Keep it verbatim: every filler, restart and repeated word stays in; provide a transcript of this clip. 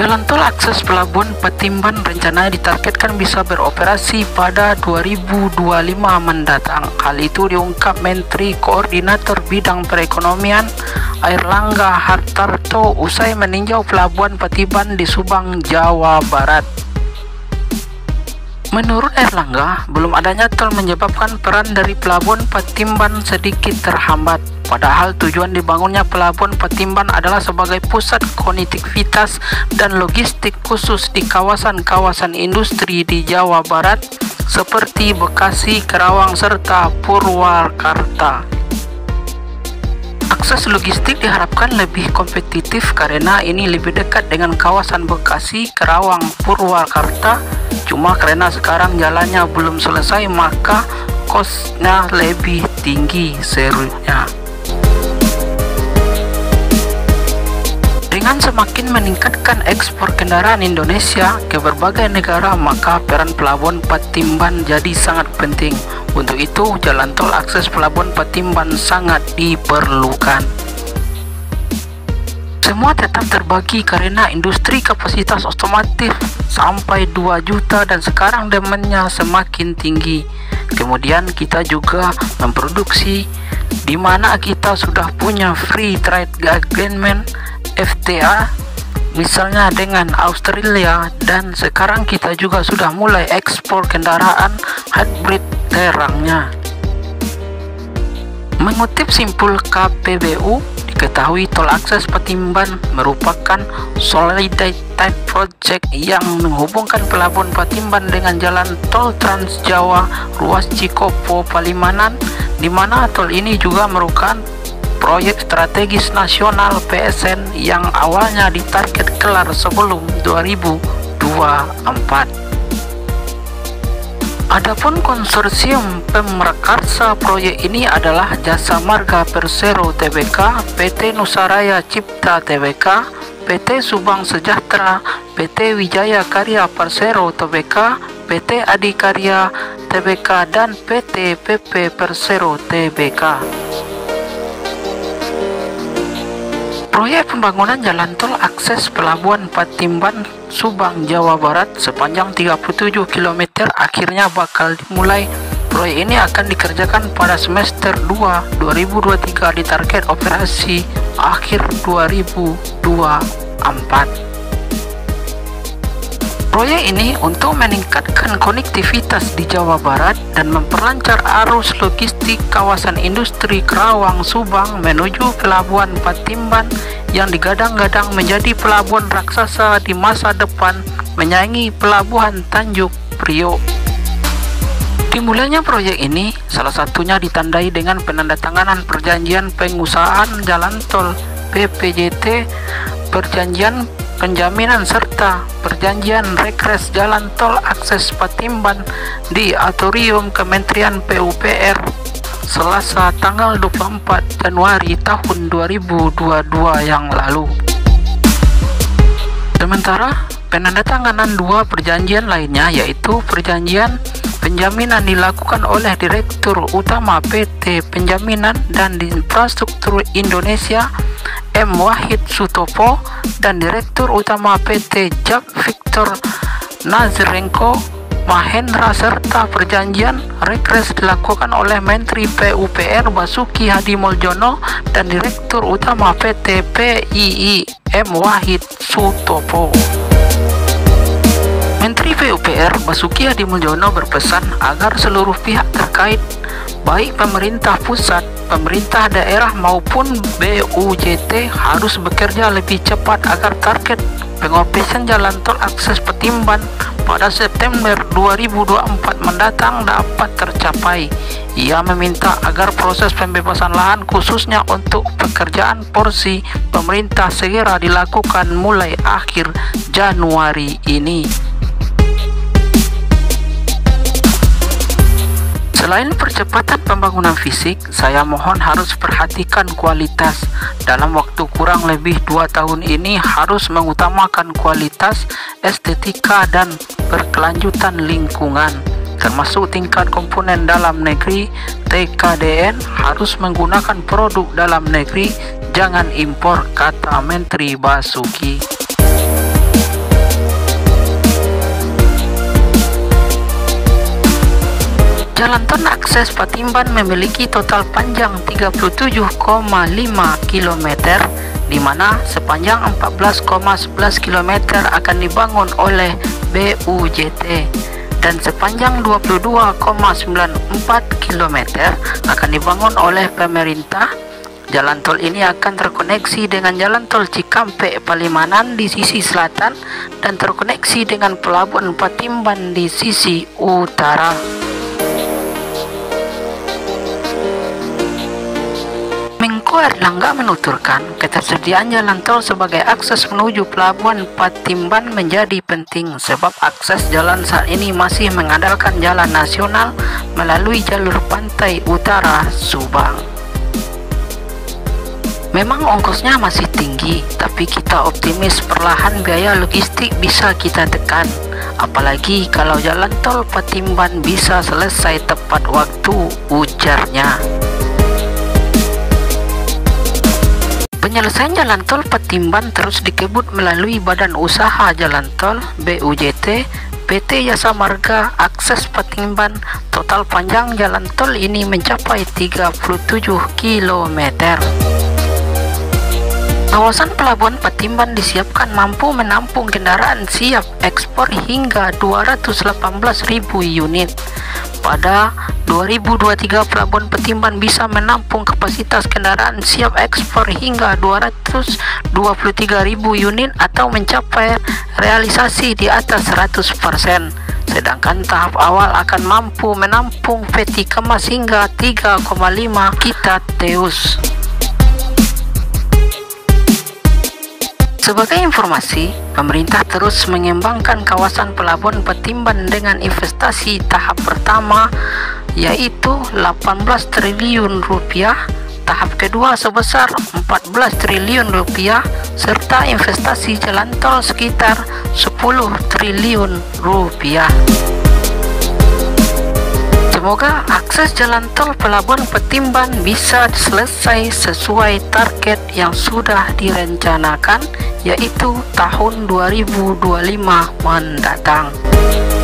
Jalan tol akses Pelabuhan Patimban rencananya ditargetkan bisa beroperasi pada dua ribu dua puluh lima mendatang. Hal itu diungkap Menteri Koordinator Bidang Perekonomian Airlangga Hartarto usai meninjau Pelabuhan Patimban di Subang, Jawa Barat. Menurut Airlangga, belum adanya tol menyebabkan peran dari Pelabuhan Patimban sedikit terhambat. Padahal tujuan dibangunnya Pelabuhan Patimban adalah sebagai pusat konektivitas dan logistik khusus di kawasan-kawasan industri di Jawa Barat seperti Bekasi, Karawang, serta Purwakarta. Akses logistik diharapkan lebih kompetitif karena ini lebih dekat dengan kawasan Bekasi, Karawang, Purwakarta. Cuma karena sekarang jalannya belum selesai maka kosnya lebih tinggi, serunya. Dengan semakin meningkatkan ekspor kendaraan Indonesia ke berbagai negara, maka peran Pelabuhan Patimban jadi sangat penting. Untuk itu, jalan tol akses Pelabuhan Patimban sangat diperlukan. Semua tetap terbagi karena industri kapasitas otomotif sampai dua juta dan sekarang demandnya semakin tinggi. Kemudian kita juga memproduksi di mana kita sudah punya free trade agreement F T A misalnya dengan Australia, dan sekarang kita juga sudah mulai ekspor kendaraan hybrid terangnya. Mengutip simpul K P B U, diketahui tol akses Patimban merupakan Solidarity Project yang menghubungkan Pelabuhan Patimban dengan jalan tol Trans Jawa ruas Cikopo Palimanan, di mana tol ini juga merupakan proyek strategis nasional P S N yang awalnya ditarget kelar sebelum dua ribu dua puluh empat. Adapun konsorsium pemrakarsa proyek ini adalah Jasa Marga Persero T B K, P T Nusaraya Cipta T B K, P T Subang Sejahtera, P T Wijaya Karya Persero T B K, P T Adikarya T B K, dan P T P P Persero T B K. Proyek pembangunan jalan tol akses Pelabuhan Patimban Subang, Jawa Barat sepanjang tiga puluh tujuh kilometer akhirnya bakal dimulai. Proyek ini akan dikerjakan pada semester dua dua ribu dua puluh tiga, ditarget operasi akhir dua ribu dua puluh empat. Proyek ini untuk meningkatkan konektivitas di Jawa Barat dan memperlancar arus logistik kawasan industri Karawang Subang menuju Pelabuhan Patimban yang digadang-gadang menjadi pelabuhan raksasa di masa depan menyaingi Pelabuhan Tanjung Priok. Dimulainya proyek ini salah satunya ditandai dengan penandatanganan perjanjian pengusahaan jalan tol P P J T, perjanjian penjaminan serta perjanjian rekres jalan tol akses Patimban di Auditorium Kementerian P U P R Selasa tanggal dua puluh empat Januari tahun dua ribu dua puluh dua yang lalu. Sementara penandatanganan dua perjanjian lainnya, yaitu perjanjian penjaminan dilakukan oleh Direktur Utama P T Penjaminan dan Infrastruktur Indonesia M. Wahid Sutopo dan Direktur Utama P T Jak Victor Nazrenko Mahendra, serta perjanjian rekres dilakukan oleh Menteri P U P R Basuki Hadi Muljono dan Direktur Utama P T P I I M. Wahid Sutopo. Menteri P U P R Basuki Hadi Muljono berpesan agar seluruh pihak terkait, baik pemerintah pusat, pemerintah daerah maupun B U J T, harus bekerja lebih cepat agar target pengoperasian jalan tol akses Patimban pada September dua ribu dua puluh empat mendatang dapat tercapai. Ia meminta agar proses pembebasan lahan khususnya untuk pekerjaan porsi pemerintah segera dilakukan mulai akhir Januari ini. Selain percepatan pembangunan fisik, saya mohon harus perhatikan kualitas. Dalam waktu kurang lebih dua tahun ini harus mengutamakan kualitas, estetika, dan berkelanjutan lingkungan, termasuk tingkat komponen dalam negeri. T K D N harus menggunakan produk dalam negeri, jangan impor, kata Menteri Basuki. Jalan tol akses Patimban memiliki total panjang tiga puluh tujuh koma lima kilometer, di mana sepanjang empat belas koma sebelas kilometer akan dibangun oleh B U J T dan sepanjang dua puluh dua koma sembilan empat kilometer akan dibangun oleh pemerintah. Jalan tol ini akan terkoneksi dengan Jalan Tol Cikampek Palimanan di sisi selatan dan terkoneksi dengan Pelabuhan Patimban di sisi utara. Menko Erlangga menuturkan ketersediaan jalan tol sebagai akses menuju Pelabuhan Patimban menjadi penting sebab akses jalan saat ini masih mengandalkan jalan nasional melalui jalur pantai utara Subang. Memang ongkosnya masih tinggi, tapi kita optimis perlahan biaya logistik bisa kita tekan. Apalagi kalau jalan tol Patimban bisa selesai tepat waktu, ujarnya. Penyelesaian jalan tol Patimban terus dikebut melalui Badan Usaha Jalan Tol B U J T, P T Jasa Marga Akses Patimban. Total panjang jalan tol ini mencapai tiga puluh tujuh kilometer. Kawasan Pelabuhan Patimban disiapkan mampu menampung kendaraan siap ekspor hingga dua ratus delapan belas ribu unit. Pada dua ribu dua puluh tiga, Pelabuhan Patimban bisa menampung kapasitas kendaraan siap ekspor hingga dua ratus dua puluh tiga ribu unit atau mencapai realisasi di atas seratus persen. Sedangkan tahap awal akan mampu menampung peti kemas hingga tiga koma lima juta teus. Sebagai informasi, pemerintah terus mengembangkan kawasan Pelabuhan Patimban dengan investasi tahap pertama yaitu delapan belas triliun rupiah, tahap kedua sebesar empat belas triliun rupiah, serta investasi jalan tol sekitar sepuluh triliun rupiah. Semoga akses jalan tol Pelabuhan Patimban bisa selesai sesuai target yang sudah direncanakan, yaitu tahun dua ribu dua puluh lima mendatang.